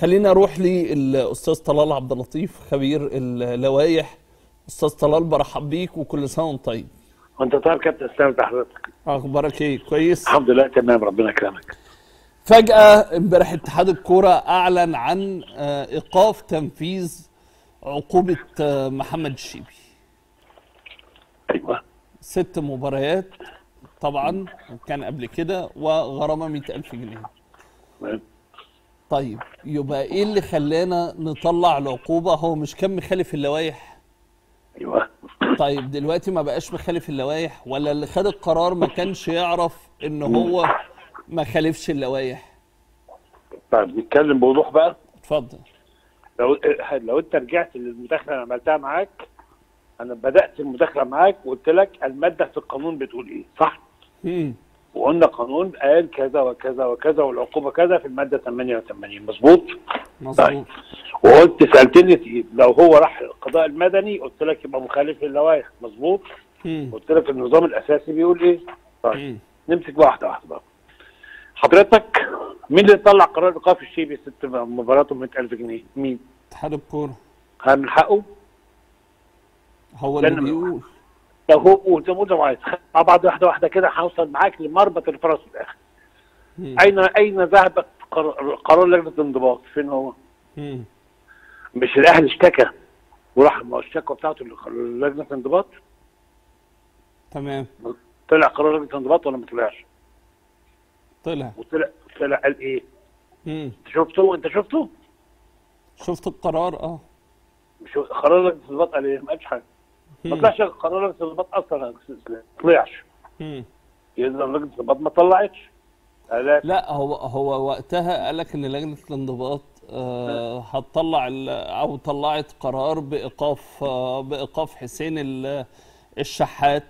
خلينا اروح للاستاذ طلال عبد اللطيف خبير اللوائح. استاذ طلال برحب بيك وكل سنه وانت طيب. وانت طيب كابتن اسلام، حضرتك اخبارك ايه؟ كويس الحمد لله تمام، ربنا يكرمك. فجاه امبارح اتحاد الكوره اعلن عن ايقاف تنفيذ عقوبه محمد الشيبي. ايوه 6 مباريات طبعا كان قبل كده وغرامه 100,000 جنيه. طيب يبقى ايه اللي خلانا نطلع العقوبه؟ هو مش كان مخالف اللوائح؟ ايوه طيب دلوقتي ما بقاش مخالف اللوائح، ولا اللي خد القرار ما كانش يعرف ان هو ما خالفش اللوائح؟ طيب نتكلم بوضوح بقى. اتفضل. لو انت رجعت للمداخله اللي عملتها معاك، انا بدات المداخله معاك وقلت لك الماده في القانون بتقول ايه، صح؟ وقلنا قانون قال كذا وكذا وكذا والعقوبه كذا في الماده 88، مظبوط؟ مظبوط. طيب. وقلت سالتني لو هو راح القضاء المدني، قلت لك يبقى مخالف للوائح، مظبوط؟ قلت لك النظام الاساسي بيقول ايه؟ طيب نمسك واحده واحده بقى. حضرتك مين اللي طلع قرار ايقاف الشيبي 6 مباريات و100,000 جنيه؟ مين؟ اتحاد الكوره. هل من حقه؟ هو اللي بيقول. لو هو قول زي ما قلت عايز مع بعض واحده واحده كده، هوصل معاك لمربط الفرس في الاخر. اين ذهب قرار لجنه الانضباط؟ فين هو؟ مش الاهلي اشتكى وراح الشكوى بتاعته لجنه الانضباط؟ تمام. طلع قرار لجنه الانضباط ولا ما طلعش؟ طلع قال ايه؟ انت شفته؟ شفت القرار. مش قرار لجنه الانضباط قال ايه؟ ما قالش حاجه. ما طلعش قرار لجنه الانضباط اصلا، ما طلعش. اذا لجنه الانضباط ما طلعتش. لا هو وقتها قال لك ان لجنه الانضباط هتطلع او طلعت قرار بايقاف حسين الشحات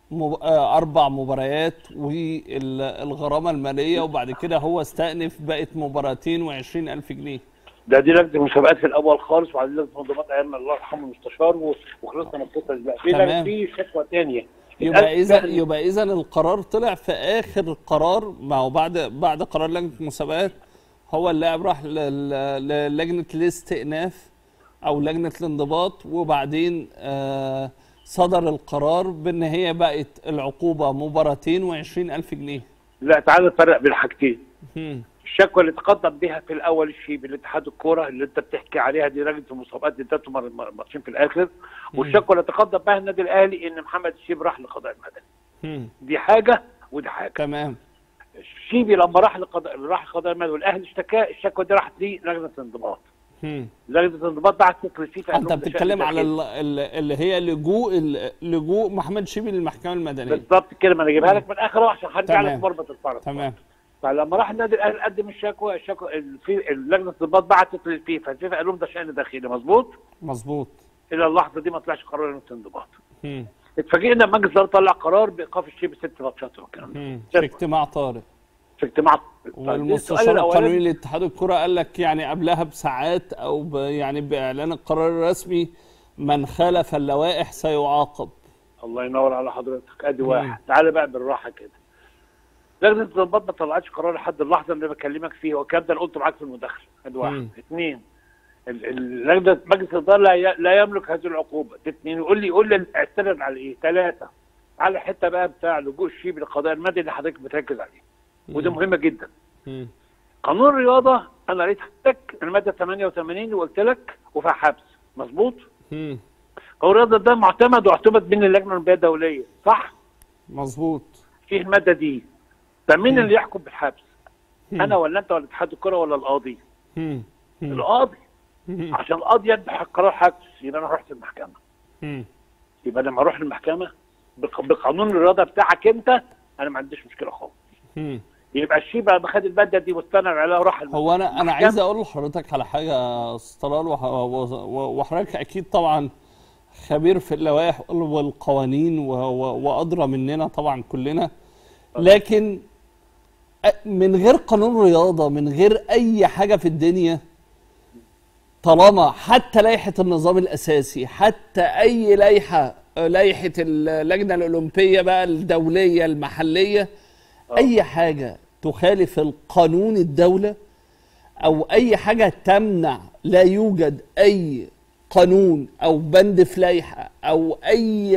4 مباريات والغرامه الماليه، وبعد كده هو استأنف بقت مباراتين و20,000 جنيه. دي لجنه المسابقات في الاول خالص، وبعدين لجنه الانضباط ايام الله يرحمه المستشار وخلصنا من القصه دي. بقى في شكوى ثانيه. يبقى اذا القرار طلع في اخر القرار، ما هو بعد قرار لجنه المسابقات هو اللاعب راح للجنه الاستئناف او لجنه الانضباط، وبعدين صدر القرار بان هي بقت العقوبه مباراتين و20,000 جنيه. لا تعال نفرق بين حاجتين. الشكوى اللي تقدم بها في الاول الشيبي لاتحاد الكوره اللي انت بتحكي عليها دي لجنه المسابقات دي ادته ماتشين في الاخر، والشكوى اللي تقدم بها النادي الاهلي ان محمد الشيبي راح للقضاء المدني. دي حاجه ودي حاجه. تمام. الشيبي لما راح القضاء المدني والاهلي اشتكاه، الشكوى دي راحت لجنه الانضباط. لجنه الانضباط بعتت للفيفا. انت بتتكلم على اللي هي لجوء محمد الشيبي للمحكمه المدنيه. بالظبط كده، ما انا اجيبها لك من الاخر عشان هرجع لك مربط الفرس. تمام. فلما راح النادي الاهلي قدم الشكوى في لجنه الانضباط بعتت للفيفا، الفيفا قال لهم ده شأن داخلي، مظبوط. الى اللحظه دي ما طلعش قرار لجنه الانضباط. اتفاجئنا لما مجلس الاداره طلع قرار بايقاف الشيبي 6 ماتشات والكلام ده في اجتماع طارئ. والمستشار القانوني لاتحاد الكره قال لك يعني قبلها بساعات او يعني باعلان القرار الرسمي من خالف اللوائح سيعاقب. الله ينور على حضرتك. ادي واحد. تعالى بقى بالراحه كده. لجنه الانضباط ما طلعتش قرار لحد اللحظه اللي بكلمك فيها، والكلام ده انا قلته معاك في المداخله. ادي واحد. اثنين، لجنه مجلس الاداره لا يملك هذه العقوبه. اثنين، يقول لي استند على ايه؟ 3 على الحته بقى بتاع لجوء الشيبي للقضاء المدني اللي حضرتك بتركز عليه. وده مهمه جدا. قانون الرياضه انا قريت لك الماده 88 وقلت لك وفيها حبس، مظبوط؟ قانون الرياضه ده معتمد واعتمد من اللجنه الاولمبيه الدوليه، صح؟ مظبوط. فيه الماده دي. فمين اللي يحكم بالحبس؟ انا ولا انت ولا اتحاد الكره ولا القاضي؟ القاضي. عشان القاضي يدي قرار حبس يبقى انا رحت المحكمه. يبقى لما اروح المحكمه بقانون الرياضه بتاعك انت انا ما عنديش مشكله خالص. يبقى الشيبي لما خد الماده دي واستند عليها وراح المحكمه. هو انا عايز اقول لحضرتك على حاجه يا استاذ طلال، وحضرتك اكيد طبعا خبير في اللوائح والقوانين وادرى مننا طبعا كلنا، لكن من غير قانون رياضه، من غير اي حاجه في الدنيا، طالما حتى لائحه النظام الاساسي، حتى اي لائحه اللجنه الاولمبيه بقى الدوليه المحليه، اي حاجه تخالف القانون الدوله او اي حاجه تمنع، لا يوجد اي قانون او بند في لائحه او اي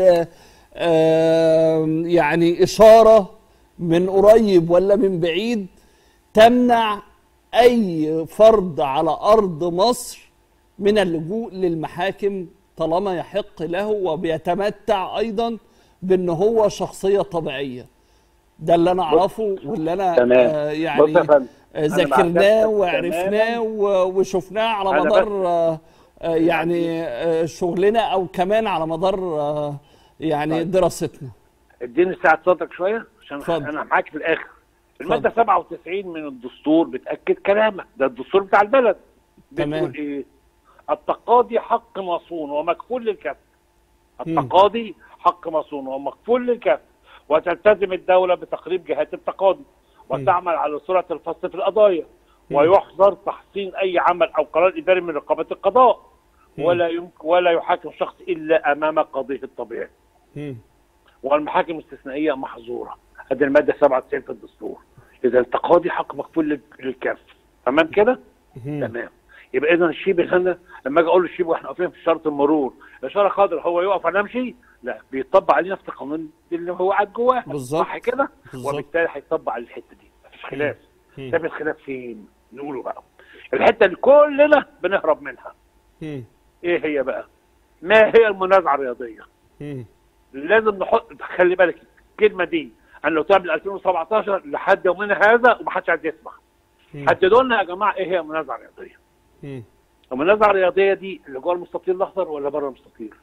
يعني اشاره من قريب ولا من بعيد تمنع اي فرد على ارض مصر من اللجوء للمحاكم طالما يحق له وبيتمتع ايضا بان هو شخصيه طبيعيه. ده اللي انا اعرفه واللي انا يعني ذاكرناه وعرفناه وشفناه على مدار يعني شغلنا او كمان على مدار يعني دراستنا. اديني ساعه صوتك شويه عشان فضل. انا معاك في الاخر. الماده 97 من الدستور بتاكد كلامك، ده الدستور بتاع البلد. بتقول ايه؟ التقاضي حق مصون ومكفول للكف. التقاضي حق مصون ومكفول للكف، وتلتزم الدوله بتقريب جهات التقاضي وتعمل على سرعه الفصل في القضايا، ويحظر تحصين اي عمل او قرار اداري من رقابه القضاء، ولا يحاكم شخص الا امام قاضيه الطبيعي. والمحاكم الاستثنائيه محظوره. هذه الماده 97 في الدستور. اذا التقاضي حق مكفول للكف، تمام كده؟ تمام. يبقى اذا الشيبي هنا لما اجي اقول له الشيبي واحنا واقفين في اشاره المرور، اشاره خضراء هو يقف انا امشي؟ لا، بيطبق عليه نفس القانون اللي هو قاعد جواه، صح كده؟ وبالتالي هيطبق على الحته دي، مفيش خلاف. طب الخلاف فين؟ نقوله بقى. الحته اللي كلنا بنهرب منها. ايه هي بقى؟ ما هي المنازعه الرياضيه؟ لازم نحط، خلي بالك الكلمه دي انا لو تعمل 2017 لحد يومنا هذا ومحدش عايز يسمع. حددوا لنا يا جماعه ايه هي المنازعه الرياضيه؟ المنازعه الرياضيه دي اللي جوه المستطيل الاخضر ولا بره المستطيل؟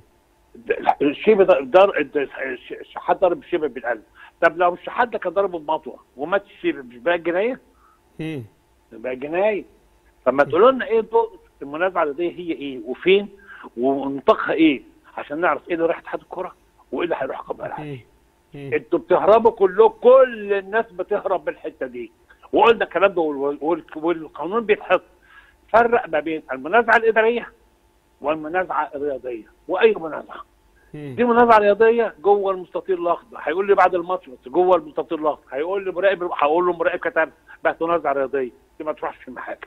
الشيب الشحات ضرب الشيب بالقلب. طب لو الشحات ده كان ضربه بمطوه ومات الشيب، مش بقى جنايه؟ بقى جنايه. طب ما تقولوا لنا ايه المنازعه الرياضيه هي ايه وفين ونطاقها ايه عشان نعرف ايه اللي راح اتحاد الكوره وايه اللي هيروح قبل العالمي. انتوا بتهربوا كلكم، كل الناس بتهرب من الحته دي، وقلنا الكلام ده والقانون بيتحط. فرق ما بين المنازعه الاداريه والمنازعه الرياضيه. واي منازعه دي منازعه رياضيه جوه المستطيل الاخضر، هيقول لي بعد الماتش بس جوه المستطيل الاخضر، هيقول لي مراقب، هقول له مراقب كتب بقت منازعه رياضيه، دي ما تروحش في المحاكم.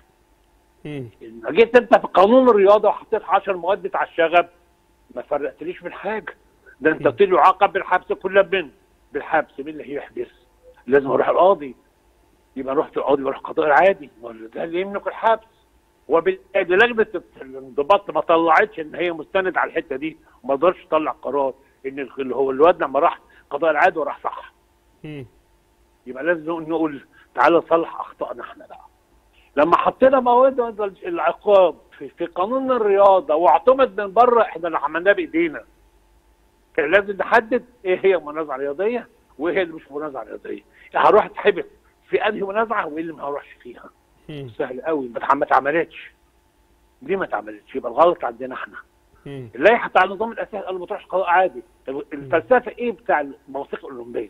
جيت انت في قانون الرياضه وحطيت 10 مواد بتاع الشغب، ما فرقتليش من حاجه. ده انت قلت له يعاقب بالحبس كل بالحبس. مين اللي هيحبس؟ لازم اروح القاضي. يبقى رحت القاضي واروح القضاء العادي، ده اللي يملك الحبس. وبالتالي لجنه الانضباط ما طلعتش ان هي مستند على الحته دي، وما قدرش تطلع قرار ان اللي هو الواد لما راح القضاء العادي وراح صح. يبقى لازم نقول تعالى نصلح اخطائنا احنا بقى. لما حطينا مواد العقاب في قانون الرياضه واعتمد من بره، احنا اللي عملناه بايدينا. كان لازم نحدد ايه هي منازعه رياضيه وايه هي اللي مش منازعه رياضيه. يعني هروح اتحبس في انهي منازعه وايه اللي ما هروحش فيها. سهل قوي، ما اتعملتش. دي ما اتعملتش، يبقى الغلط عندنا احنا. اللائحه بتاع النظام الاساسي قال ما تروحش قضاء عادي. الفلسفه ايه بتاع المواثيق الاولمبيه؟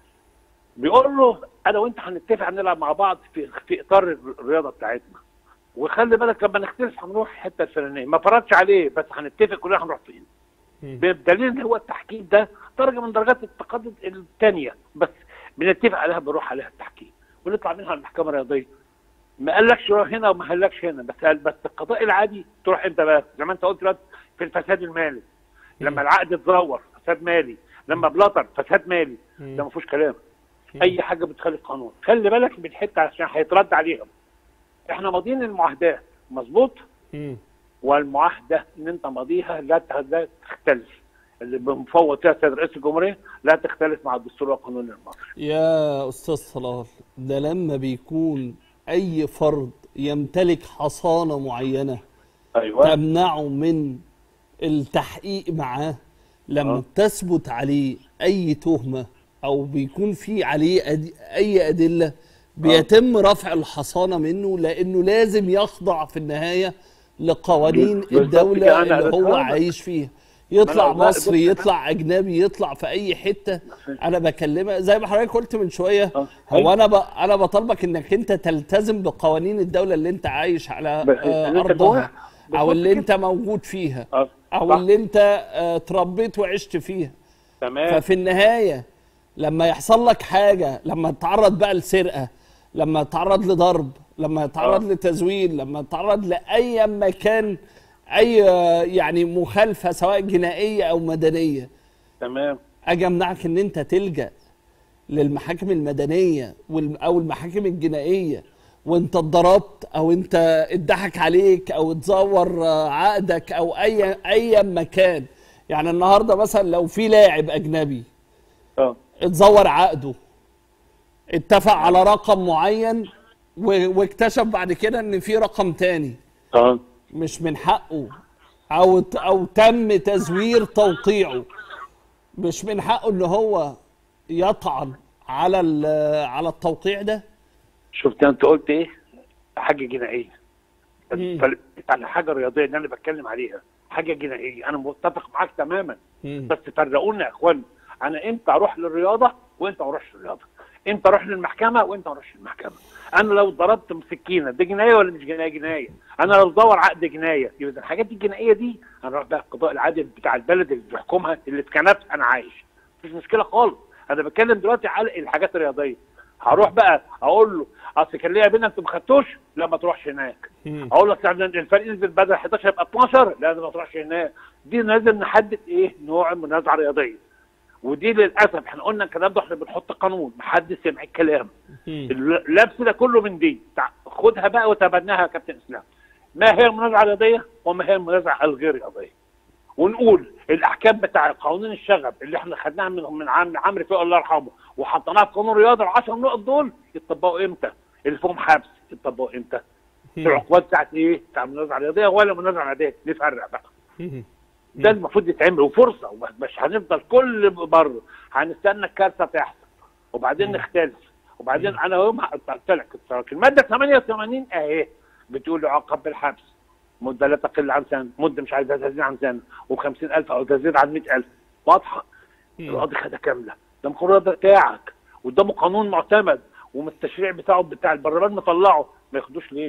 بيقول له انا وانت هنتفق هنلعب مع بعض في اطار الرياضه بتاعتنا، وخلي بالك لما نختلف هنروح الحته الفلانيه، ما فرضش عليه بس هنتفق كلنا هنروح فين. بدليل ان هو التحكيم ده درجه من درجات التقدم الثانيه، بس بنتفق عليها بنروح عليها التحكيم ونطلع منها المحكمه الرياضيه. ما قالكش روح هنا وما قالكش هنا، بس القضاء العادي تروح انت بس زي ما انت قلت دلوقتي في الفساد المالي. لما العقد اتزور فساد مالي، لما بلطر فساد مالي، ده ما فيهوش كلام. اي حاجه بتخالف القانون خلي بالك من حته عشان هيترد عليهم. احنا ماضيين المعاهدات مظبوط، والمعاهده ان انت ماضيها لا تختلف، اللي بمفوض فيها السيد رئيس الجمهوريه لا تختلف مع الدستور والقانون المصري. يا استاذ صلاح، ده لما بيكون اي فرد يمتلك حصانه معينه أيوة. تمنعه من التحقيق معاه، لما تثبت عليه اي تهمه او بيكون في عليه اي ادله بيتم رفع الحصانه منه، لانه لازم يخضع في النهايه لقوانين الدوله اللي هو عايش فيها. يطلع مصري، يطلع اجنبي، يطلع في اي حته. انا بكلمك زي ما حضرتك قلت من شويه، هو انا بطالبك انك انت تلتزم بقوانين الدوله اللي انت عايش على ارضها، او اللي انت موجود فيها، او اللي انت اتربيت وعشت فيها. تمام. ففي النهايه لما يحصل لك حاجه، لما تتعرض بقى لسرقه، لما تتعرض لضرب، لما يتعرض لتزوير، لما يتعرض لاي مكان، اي يعني مخالفه سواء جنائيه او مدنيه، تمام. اجي امنعك ان انت تلجأ للمحاكم المدنيه او المحاكم الجنائيه وانت اتضربت او انت اتضحك عليك او اتزور عقدك او اي مكان. يعني النهارده مثلا لو في لاعب اجنبي اتزور عقده، اتفق على رقم معين واكتشف بعد كده ان في رقم تاني، مش من حقه او تم تزوير توقيعه، مش من حقه ان هو يطعن على التوقيع ده. شفت انت قلت ايه؟ حاجه جنائيه. على حاجه رياضيه اللي انا بتكلم عليها حاجه جنائيه، انا متفق معاك تماما. بس فرقونا يا اخوان، انا امتى اروح للرياضه وانت ما اروحش للرياضه؟ امتى اروح للمحكمه وانت ما اروحش للمحكمه؟ انا لو ضربت بسكينه دي جنايه ولا مش جنايه؟ جنايه. انا لو بدور عقد جنايه. يبقى الحاجات الجنائيه دي هنروح بقى القضاء العادل بتاع البلد اللي بيحكمها اللي في كنف انا عايش، مفيش مشكله خالص. انا بتكلم دلوقتي على الحاجات الرياضيه. هروح بقى اقول له اصل كان ليا بينا انت ما خدتوش، لا ما تروحش هناك. اقول لك الفريق نزل بدل 11 يبقى 12، لا ما تروحش هناك. دي لازم نحدد ايه نوع المنازعه الرياضيه. ودي للاسف احنا قلنا الكلام ده، احنا بنحط قانون محدش سمع الكلام. اللبس ده كله من دي، خدها بقى وتبناها يا كابتن اسلام. ما هي المنازعه الرياضيه وما هي المنازعه الغير رياضيه. ونقول الاحكام بتاع قوانين الشغب اللي احنا خدناها من عمرو فؤاد الله يرحمه وحطيناها في قانون الرياضه، ال10 نقط دول يتطبقوا امتى؟ اللي فيهم حبس يتطبقوا امتى؟ العقوبات بتاعت ايه؟ بتاع المنازعه الرياضيه ولا المنازعه العاديه؟ نفرق بقى. ده المفروض يتعمل، وفرصه، مش هنفضل كل مره هنستنى الكارثه تحصل وبعدين نختلف. وبعدين انا يوم قلت لك الماده 88 اهي بتقول يعاقب بالحبس مده لا تقل عن سنه، مده مش عايزها تزيد عن سنه، و50,000 او تزيد عن 100,000. واضحه؟ القاضي خدها كامله، ده القرار ده بتاعك وقدامه قانون معتمد والتشريع بتاع البرلمان مطلعه، ما ياخدوش ليه؟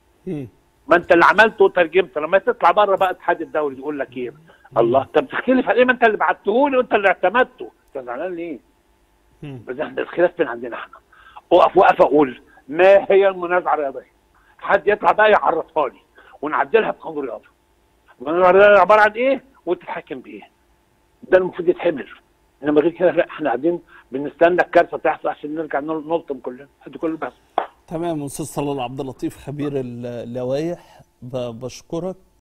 ما انت اللي عملته وترجمت. لما تطلع بره بقى الاتحاد الدولي يقول لك ايه؟ الله، انت بتختلف على ايه؟ ما انت اللي بعته لي وانت اللي اعتمدته، انت زعلان ليه؟ بس احنا الخلاف بين عندنا احنا. واقف اقول ما هي المنازعه الرياضيه؟ حد يطلع بقى يعرفها لي ونعدلها بقانون الرياضه. المنازعه الرياضيه عباره عن ايه؟ وتتحكم بايه؟ ده المفروض يتحمل. انما غير كده لا، احنا قاعدين بنستنى الكارثه تحصل عشان نرجع نلطم كلنا، ادي كل بس. تمام. استاذ طلال عبد اللطيف خبير اللوائح، بشكرك.